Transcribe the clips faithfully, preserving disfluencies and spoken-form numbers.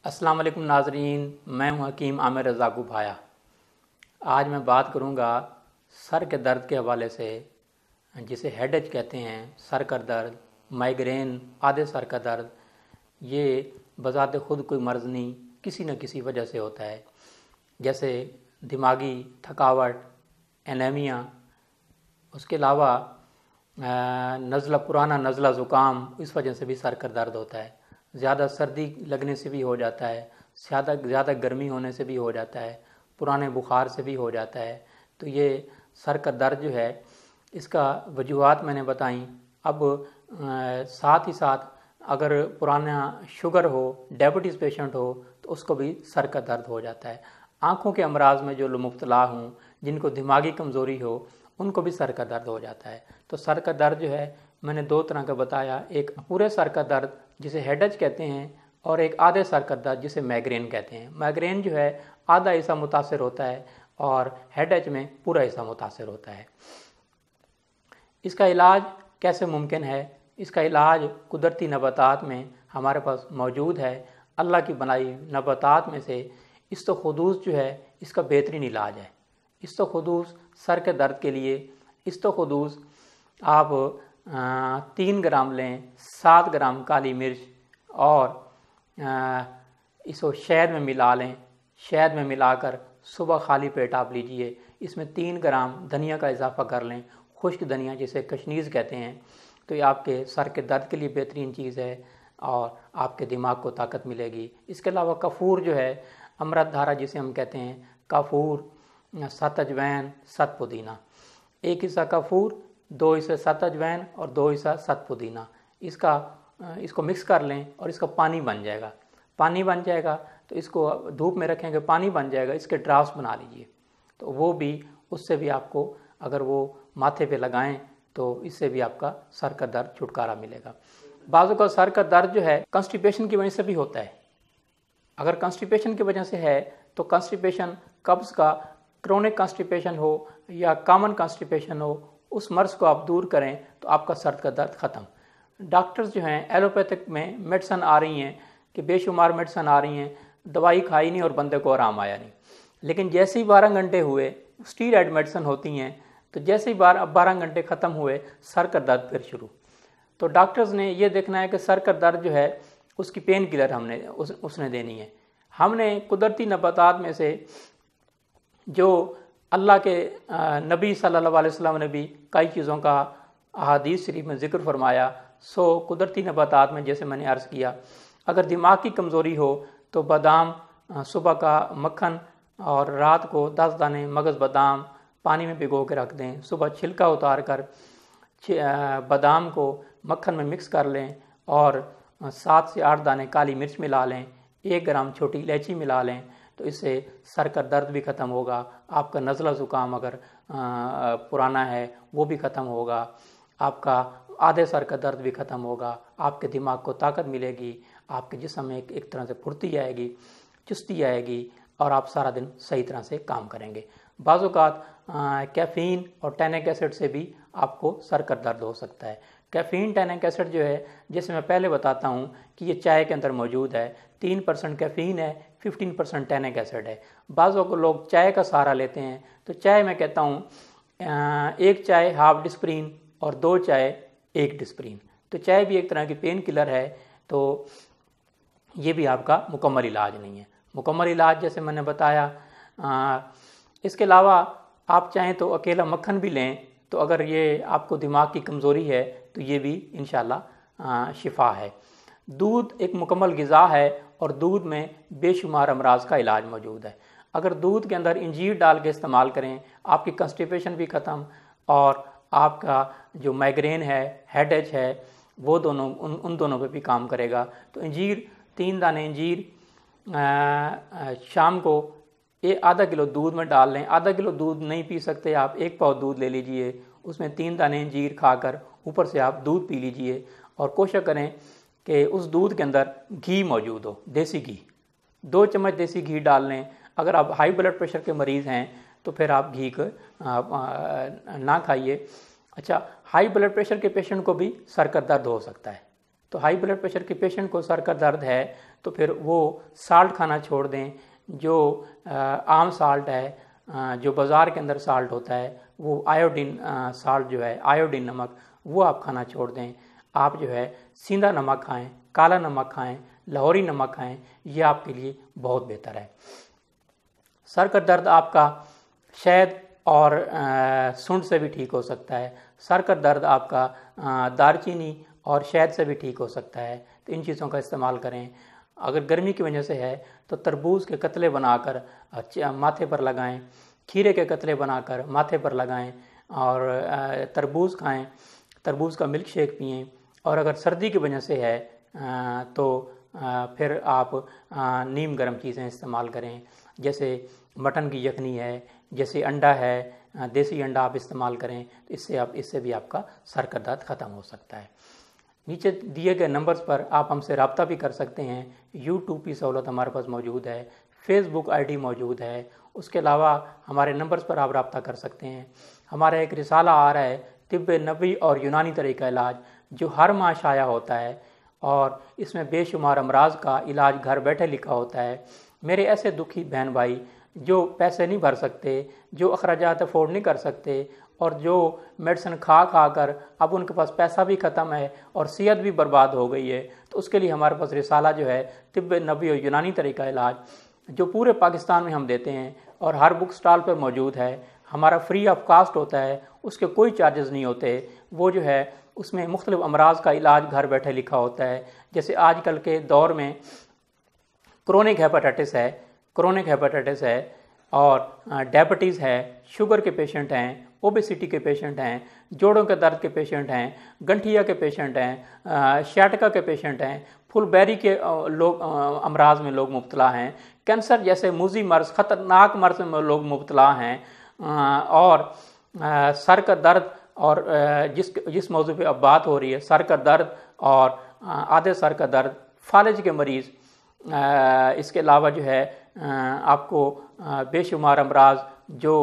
अस्सलाम वालेकुम नाज़रीन, मैं हूं हकीम आमिर रज़ाक उभाया। आज मैं बात करूंगा सर के दर्द के हवाले से, जिसे हेडेज कहते हैं। सर का दर्द, माइग्रेन, आधे सर का दर्द, ये बज़ाते ख़ुद कोई मर्ज़ नहीं, किसी न किसी वजह से होता है। जैसे दिमागी थकावट, एनीमिया, उसके अलावा नज़ला, पुराना नज़ला ज़ुकाम, इस वजह से भी सर का दर्द होता है। ज़्यादा सर्दी लगने से भी हो जाता है, ज़्यादा ज़्यादा गर्मी होने से भी हो जाता है, पुराने बुखार से भी हो जाता है। तो ये सर का दर्द जो है, इसका वजूहात मैंने बताई। अब आ, साथ ही साथ अगर पुराना शुगर हो, डायबिटीज़ पेशेंट हो, तो उसको भी सर का दर्द हो जाता है। आँखों के अमराज में जो लोग मुब्तला हों, जिनको दिमागी कमज़ोरी हो, उनको भी सर का दर्द हो जाता है। तो सर का दर्द जो है मैंने दो तरह का बताया, एक पूरे सर का दर्द जिसे हेडेज कहते हैं, और एक आधे सर का दर्द जिसे माइग्रेन कहते हैं। माइग्रेन जो है आधा हिस्सा मुतासर होता है और हेडेज में पूरा हिस्सा मुतासर होता है। इसका इलाज कैसे मुमकिन है? इसका इलाज कुदरती नबातात में हमारे पास मौजूद है। अल्लाह की बनाई नबातात में से इस्तोखुदूस जो है, इसका बेहतरीन इलाज है। इस्तोखुदूस सर के दर्द के लिए इस्तोखुदूस आप आ, तीन ग्राम लें, सात ग्राम काली मिर्च और आ, इसको शहद में मिला लें। शहद में मिलाकर सुबह खाली पेट आप लीजिए। इसमें तीन ग्राम धनिया का इजाफा कर लें, खुश्क धनिया जिसे कशनीज़ कहते हैं। तो ये आपके सर के दर्द के लिए बेहतरीन चीज़ है और आपके दिमाग को ताकत मिलेगी। इसके अलावा कफूर जो है, अमृत धारा जिसे हम कहते हैं, कफूर, सत अजवैन, सत पुदीना, एक हिस्सा कफूर, दो हिस्से सत अजवैन और दो हिस्सा सत पुदीना, इसका इसको मिक्स कर लें और इसका पानी बन जाएगा। पानी बन जाएगा तो इसको धूप में रखेंगे, पानी बन जाएगा, इसके ड्राफ्ट बना लीजिए। तो वो भी, उससे भी आपको अगर वो माथे पे लगाएं तो इससे भी आपका सर का दर्द छुटकारा मिलेगा। बाज़ों का सर का दर्द जो है कॉन्स्टिपेशन की वजह से भी होता है। अगर कॉन्स्टिपेशन की वजह से है तो कॉन्स्टिपेशन, कब्ज़ का क्रोनिक कॉन्स्टिपेशन हो या कॉमन कॉन्स्टिपेशन हो, उस मर्ज़ को आप दूर करें तो आपका सर का दर्द ख़त्म। डॉक्टर्स जो हैं एलोपैथिक में मेडिसन आ रही हैं कि बेशुमार मेडिसन आ रही हैं, दवाई खाई नहीं और बंदे को आराम आया नहीं। लेकिन जैसे ही बारह घंटे हुए, स्टीरॉयड मेडिसन होती हैं, तो जैसे ही बारह बारह घंटे ख़त्म हुए, सर का दर्द फिर शुरू। तो डॉक्टर्स ने ये देखना है कि सर का दर्द जो है उसकी पेन किलर हमने उस, उसने देनी है। हमने कुदरती नबातात में से जो अल्लाह के नबी सल्लल्लाहु अलैहि वसल्लम ने भी कई चीज़ों का अहादीस शरीफ में ज़िक्र फरमाया। सो कुदरती नबातात में जैसे मैंने अर्ज़ किया, अगर दिमाग की कमज़ोरी हो तो बादाम, सुबह का मक्खन और रात को दस दाने मगज़ बादाम पानी में भिगो के रख दें। सुबह छिलका उतार कर बादाम को मक्खन में मिक्स कर लें और सात से आठ दाने काली मिर्च मिला लें, एक ग्राम छोटी इलायची मिला लें। तो इससे सर का दर्द भी ख़त्म होगा। आपका नज़ला ज़ुकाम अगर आ, पुराना है वो भी ख़त्म होगा। आपका आधे सर का दर्द भी ख़त्म होगा। आपके दिमाग को ताकत मिलेगी, आपके जिस्म में एक, एक तरह से फुर्ती आएगी, चुस्ती आएगी और आप सारा दिन सही तरह से काम करेंगे। बाज़ औक़ात कैफ़ीन और टैनिक एसिड से भी आपको सर का दर्द हो सकता है। कैफ़ीन, टैनिक एसिड जो है, जैसे मैं पहले बताता हूँ कि ये चाय के अंदर मौजूद है। तीन परसेंट कैफ़ीन है, फिफ्टीन परसेंट टैनिक एसिड है। बाज़ों को लोग चाय का सहारा लेते हैं, तो चाय मैं कहता हूँ एक चाय हाफ डिस्प्रीन और दो चाय एक डिस्प्रीन। तो चाय भी एक तरह की पेन किलर है, तो ये भी आपका मुकम्मल इलाज नहीं है। मुकम्मल इलाज जैसे मैंने बताया। आ, इसके अलावा आप चाहें तो अकेला मक्खन भी लें, तो अगर ये आपको दिमाग की कमज़ोरी है तो ये भी इंशाल्लाह शिफा है। दूध एक मुकम्मल ग़िज़ा है और दूध में बेशुमार अमराज का इलाज मौजूद है। अगर दूध के अंदर इंजीर डाल के इस्तेमाल करें, आपकी कॉन्स्टिपेशन भी ख़त्म और आपका जो माइग्रेन है, हेडेज है, वो दोनों उन उन दोनों पे भी काम करेगा। तो इंजीर, तीन दाने इंजीर शाम को ये आधा किलो दूध में डाल लें। आधा किलो दूध नहीं पी सकते आप, एक पाव दूध ले लीजिए, उसमें तीन दाने इंजीर खाकर ऊपर से आप दूध पी लीजिए और कोशिश करें कि उस दूध के अंदर घी मौजूद हो, देसी घी। दो चम्मच देसी घी डाल लें। अगर आप हाई ब्लड प्रेशर के मरीज़ हैं तो फिर आप घी को ना खाइए। अच्छा, हाई ब्लड प्रेशर के पेशेंट को भी सर का दर्द हो सकता है। तो हाई ब्लड प्रेशर के पेशेंट को सर का दर्द है तो फिर वो साल्ट खाना छोड़ दें। जो आ, आम साल्ट है, आ, जो बाज़ार के अंदर साल्ट होता है, वो आयोडीन साल्ट जो है, आयोडीन नमक, वो आप खाना छोड़ दें। आप जो है सींधा नमक खाएं, काला नमक खाएं, लाहौरी नमक खाएं, ये आपके लिए बहुत बेहतर है। सर का दर्द आपका शहद और सूंड से भी ठीक हो सकता है। सर का दर्द आपका दालचीनी और शहद से भी ठीक हो सकता है। तो इन चीज़ों का इस्तेमाल करें। अगर गर्मी की वजह से है तो तरबूज के कतले बनाकर माथे पर लगाएं, खीरे के कतले बनाकर माथे पर लगाएं और तरबूज खाएं, तरबूज का मिल्क शेक पिएं। और अगर सर्दी की वजह से है तो फिर आप नीम गर्म चीज़ें इस्तेमाल करें, जैसे मटन की यखनी है, जैसे अंडा है, देसी अंडा आप इस्तेमाल करें। तो इससे आप इससे भी आपका सर का दर्द ख़त्म हो सकता है। नीचे दिए गए नंबर्स पर आप हमसे रब्ता भी कर सकते हैं। यूट्यूब की सहूलत हमारे पास मौजूद है, फेसबुक आईडी मौजूद है। उसके अलावा हमारे नंबर्स पर आप रब्ता कर सकते हैं। हमारा एक रिसाला आ रहा है तिब्ब नबी और यूनानी तरीका इलाज, जो हर माह शाया होता है और इसमें बेशुमार अमराज का इलाज घर बैठे लिखा होता है। मेरे ऐसे दुखी बहन भाई जो पैसे नहीं भर सकते, जो अखराजात अफोर्ड नहीं कर सकते और जो मेडिसिन खा खा कर अब उनके पास पैसा भी ख़त्म है और सेहत भी बर्बाद हो गई है, तो उसके लिए हमारे पास रिसाला जो है तिब्ब नबी और यूनानी तरीका इलाज, जो पूरे पाकिस्तान में हम देते हैं और हर बुक स्टॉल पर मौजूद है। हमारा फ्री ऑफ कास्ट होता है, उसके कोई चार्जेस नहीं होते। वो जो है उसमें मुख्तलिफ अमराज का इलाज घर बैठे लिखा होता है। जैसे आजकल के दौर में क्रोनिक हेपेटाइटिस है, क्रोनिक हेपेटाइटिस है और डायबिटीज़ है, शुगर के पेशेंट हैं, ओबेसिटी के पेशेंट हैं, जोड़ों के दर्द के पेशेंट हैं, गंठिया के पेशेंट हैं, शैटका के पेशेंट हैं, फुल बैरी के लोग अमराज में लोग मुब्तला हैं, कैंसर जैसे मूजी मर्ज, ख़तरनाक मर्ज में लोग मुब्तला हैं, और सर का दर्द और जिस जिस मौजू पे अब बात हो रही है, सर का दर्द और आधे सर का दर्द, फालिज के मरीज़, इसके अलावा जो है आपको बेशुमार अमराज जो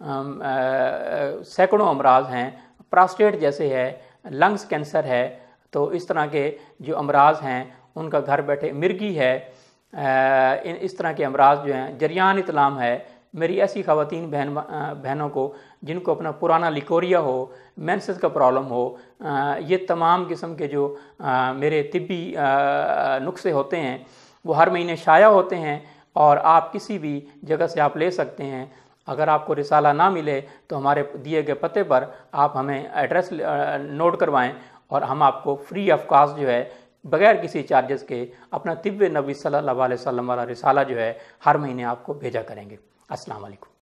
सैकड़ों अमराज हैं, प्रोस्टेट जैसे है, लंग्स कैंसर है, तो इस तरह के जो अमराज हैं उनका घर बैठे, मिर्गी है, इन इस तरह के अमराज जो हैं, जरियान इतलाम है। मेरी ऐसी ख़वातीन बहन बहनों को जिनको अपना पुराना लिकोरिया हो, मेंसेस का प्रॉब्लम हो, ये तमाम किस्म के जो मेरे तिब्बी नुस्खे होते हैं वो हर महीने शाया होते हैं और आप किसी भी जगह से आप ले सकते हैं। अगर आपको रिसाला ना मिले तो हमारे दिए गए पते पर आप हमें एड्रेस नोट करवाएं और हम आपको फ्री ऑफ कॉस्ट जो है बगैर किसी चार्जेस के अपना तिब्ब नबी सल्लल्लाहु अलैहि वसल्लम वाला रिसाला जो है हर महीने आपको भेजा करेंगे। अस्सलाम वालेकुम।